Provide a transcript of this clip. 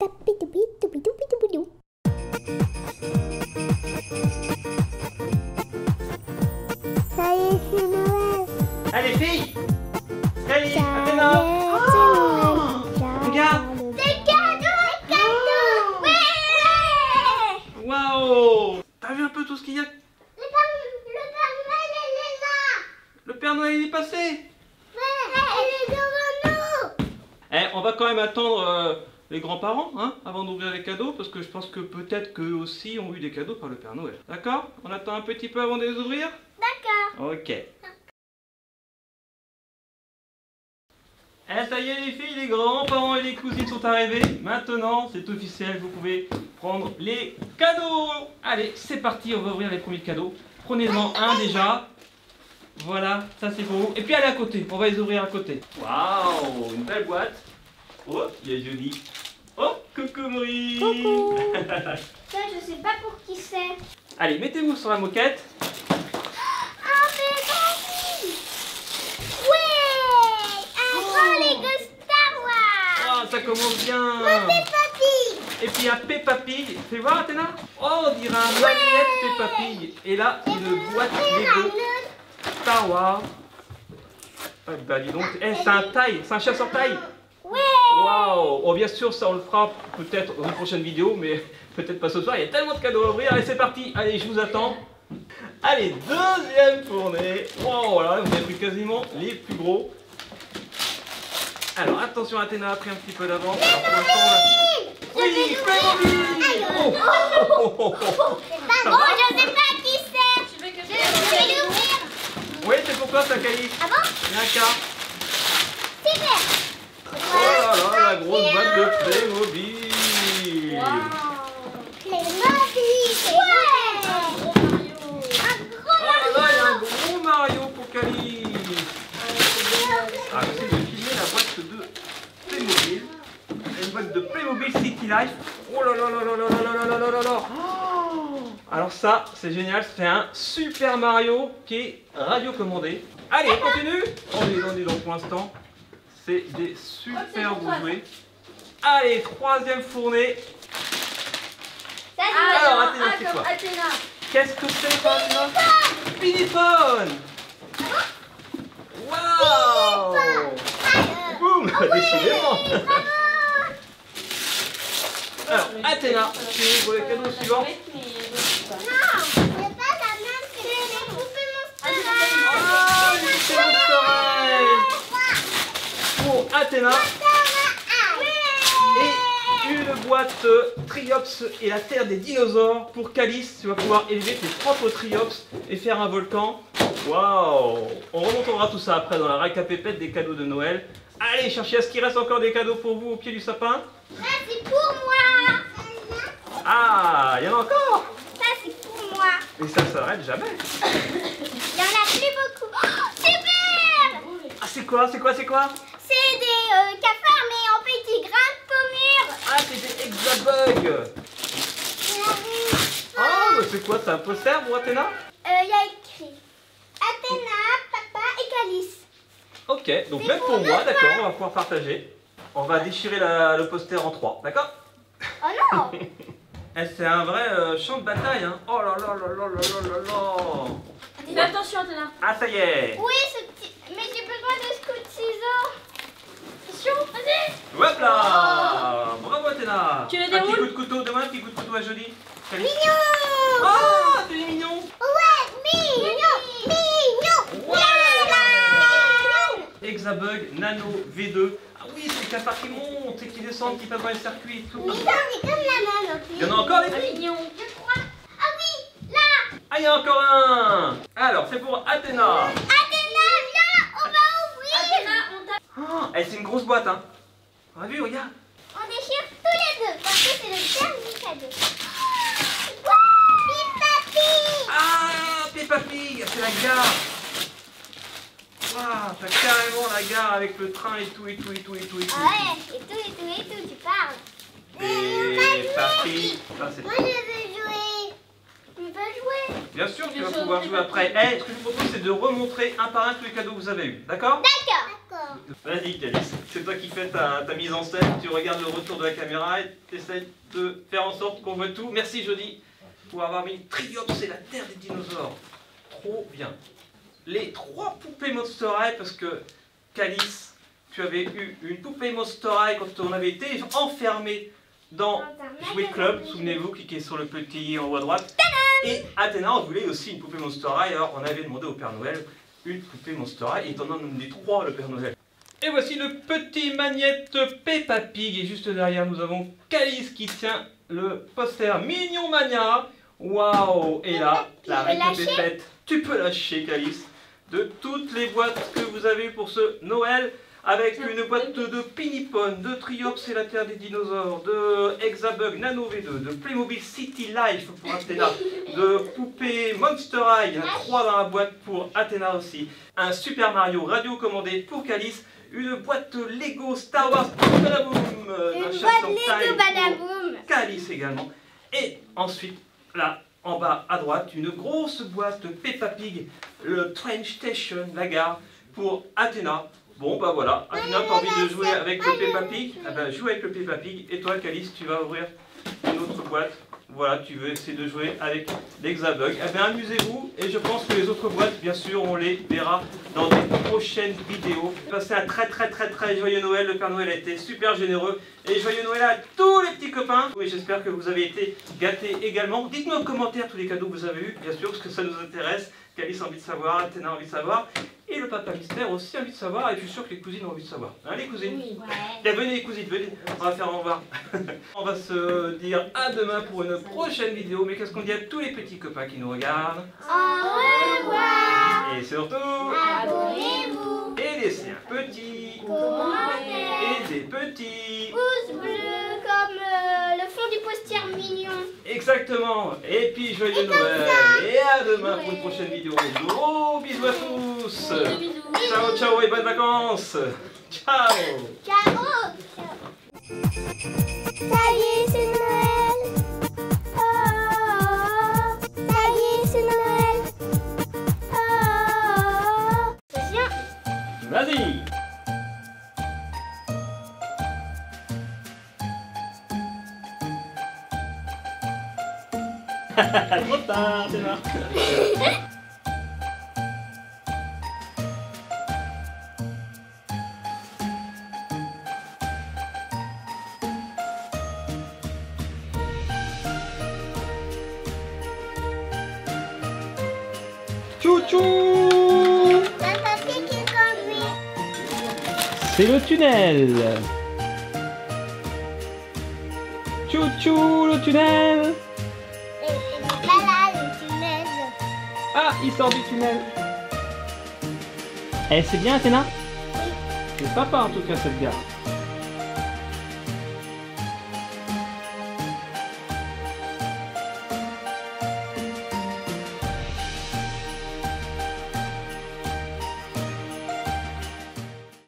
Ça y est, c'est Noël. Allez, filles! Allez, Athéna! Regarde! Des cadeaux! Ouais! Waouh! T'as vu un peu tout ce qu'il y a? Le Père Noël, il est là! Le Père Noël il est passé! Ouais! Il est devant nous! Eh, on va quand même attendre les grands-parents, hein, avant d'ouvrir les cadeaux, parce que je pense que peut-être qu'eux aussi ont eu des cadeaux par le Père Noël. D'accord? On attend un petit peu avant de les ouvrir? D'accord. Ok. Eh, ça y est les filles, les grands-parents et les cousines sont arrivés. Maintenant, c'est officiel, vous pouvez prendre les cadeaux. Allez, c'est parti, on va ouvrir les premiers cadeaux. Prenez-en un déjà. Voilà, ça c'est pour vous. Et puis allez à côté, on va les ouvrir à côté. Waouh, une belle boîte. Oh, il y a Julie. Oh, coucou Maurice. Coucou. Ça, je sais pas pour qui c'est. Allez, mettez-vous sur la moquette. Un pétanque! Ouais! Un grand Lego Star Wars! Oh, ça commence bien. Papy! Et puis un Peppa Pig. Fais voir Athéna. Oh, on dirait un magnète Peppa Pig. Et là, une boîte Lego Star Wars. Ah bah dis donc. Eh, c'est un taille. C'est un chasseur taille. Ouais! Waouh. Oh, bien sûr, ça on le fera peut-être dans une prochaine vidéo, mais peut-être pas ce soir. Il y a tellement de cadeaux à ouvrir. Allez, c'est parti. Allez, je vous attends. Allez, deuxième fournée. Oh là, vous avez pris quasiment les plus gros. Alors, attention, Athéna a pris un petit peu d'avance. Alors, pour l'instant, on va... Oui, Playmobil. Oh, oh, oh, oh. C'est pas bon, je sais pas qui c'est! Je vais l'ouvrir! Oui, c'est pour toi, ça, Cali. Ah bon? Il y a un cas. Super! Oh là là, la grosse boîte de Playmobil. Playmobil! Ouais! Oh là là, il y a un gros Mario pour Cali. Ah, j'essaie de filmer la boîte de Playmobil. Une boîte de Playmobil City Life. Oh là là là là là là là là là là là. Oh, alors ça, c'est génial. C'est un Super Mario qui est radiocommandé. Allez, on continue. On est donc pour l'instant. C'est des super beaux jouets. Allez, troisième fournée. Alors, Athéna, c'est quoi? Qu'est-ce que c'est, quoi, Athéna? Piniphone. Waouh! Boum! Décidément! Alors, Athéna, tu ouvres les cadeaux suivants. Non, c'est pas la même, c'est les poupées Oh, les Monster High pour Athéna. Et une boîte Triops et la terre des dinosaures pour Calice. Tu vas pouvoir élever tes propres Triops et faire un volcan. Waouh! On remontera tout ça après dans la récapépète des cadeaux de Noël. Allez, cherchez, est-ce qu'il reste encore des cadeaux pour vous au pied du sapin? Ça, c'est pour moi! Ah, il y en a encore? Ça, c'est pour moi! Et ça s'arrête jamais. Il y en a plus beaucoup! Oh, super! Ah, c'est quoi? C'est quoi? C'est quoi? C'est des cafards, mais en petits grains de pommure! Ah, c'est des Hexabugs. Oh, mais c'est quoi? C'est un poster pour Athéna? Il y a écrit Athéna, papa et Calice. Ok, donc même pour moi, d'accord, on va pouvoir partager. On va déchirer le poster en 3, d'accord? Oh non! Eh, c'est un vrai champ de bataille, hein. Oh là là là là là là là là. Fais attention, Athéna. Ah, ça y est. Oui, ce petit... mais j'ai besoin de ce coup de ciseaux. Attention, vas-y. Hop là. Bravo Athéna. Tu le Un petit déroules? coup de couteau, demain un petit coup de couteau à Jolie. Salut. Mignon! Ah, c'est mignon. Ouais, mignon! Mignon! Ouais. Mignon! Hexabug Nano V2. Ah oui, c'est le cafard qui monte et qui descend, qui passe dans les circuits et tout. Mais ça, c'est comme la même en plus. Il y en a encore les Ah, filles? mignon. Je crois. Ah oui, là! Ah, il y a encore un. Alors, c'est pour Athéna. Athéna, viens, on va ouvrir! Athéna, on t'a... Oh, eh, c'est une grosse boîte, hein. On a vu, regarde. On déchire tous les deux, parce que c'est le dernier cadeau. Wow! Peppa Pig! Ah, Peppa Pig, c'est la gare. Waouh, t'as carrément la gare avec le train et tout, et tout, et tout, et tout, et tout. Ah ouais, et tout, tu parles. Peppa Pig. Ça, c'est... Moi, je veux jouer. Tu veux jouer? Bien sûr, tu Bien vas sûr, pouvoir Peppa jouer après. Eh, ce que je vous propose, c'est de remontrer un par un tous les cadeaux que vous avez eus. D'accord? D'accord. Vas-y Calice, c'est toi qui fais ta mise en scène, tu regardes le retour de la caméra et tu essaies de faire en sorte qu'on voit tout. Merci Jody pour avoir mis Triops et la Terre des dinosaures. Trop bien. Les 3 poupées Monster High, parce que Calice, tu avais eu une poupée Monster High quand on avait été enfermé dans Jouet Club, souvenez-vous, cliquez sur le petit en haut à droite. Et Athéna, on voulait aussi une poupée Monster High, alors on avait demandé au Père Noël une poupée Monster High, et il t'en a demandé 3 le Père Noël. Et voici le petit magnète Peppa Pig, et juste derrière nous avons Calice qui tient le poster Mignon Mania. Waouh! Et là, la règle des fêtes, tu peux lâcher Calice, de toutes les boîtes que vous avez eu pour ce Noël, avec une boîte de Pinipon, de Triops et la Terre des dinosaures, de Hexabug Nano V2, de Playmobil City Life pour Athéna, de poupée Monster High, il y en a 3 dans la boîte pour Athéna aussi, un Super Mario radio commandé pour Calice, une boîte Lego Star Wars Badaboom, une boîte Lego Badaboom, Calice également, et ensuite là en bas à droite une grosse boîte Peppa Pig, le Train Station, la gare pour Athéna. Bon bah voilà, Athéna, t'as envie de jouer avec le Peppa Pig? Ah bah joue avec le Peppa Pig, et toi Calice, tu vas ouvrir une autre boîte. Voilà, tu veux essayer de jouer avec l'Hexabug. Eh bien amusez-vous, et je pense que les autres boîtes, bien sûr, on les verra dans des prochaines vidéos. Passez un très joyeux Noël, le Père Noël a été super généreux, et joyeux Noël à tous les petits copains. Oui, j'espère que vous avez été gâtés également. Dites-nous en commentaire tous les cadeaux que vous avez eu, bien sûr, parce que ça nous intéresse. Calice a envie de savoir, Athéna a envie de savoir, et le papa mystère aussi a envie de savoir, et je suis sûr que les cousines ont envie de savoir. Hein les cousines? Oui. Bien, venez les cousines, venez, on va faire au revoir. On va se dire à demain pour une prochaine vidéo, mais qu'est-ce qu'on dit à tous les petits copains qui nous regardent? Au revoir. Et surtout, Abonnez-vous. et laissez un petit, Commentaire. et des petits. Pouce bleu comme le fond du poster mignon. Exactement. Et puis joyeux Noël, et à demain pour une prochaine vidéo. Gros bisous à tous. Bisous. Ciao, ciao et bonnes vacances. Ciao. Ciao. Ça y est, c'est Noël. Oh, ça y est, c'est Noël. Oh. Viens. Vas-y. Trop tard, c'est marrant. Chouchou! Un papier qui conduit. C'est le tunnel. Chouchou, le tunnel. Et là, le tunnel. Ah, il sort du tunnel. Eh, c'est bien, Athéna? C'est sympa en tout cas cette gare.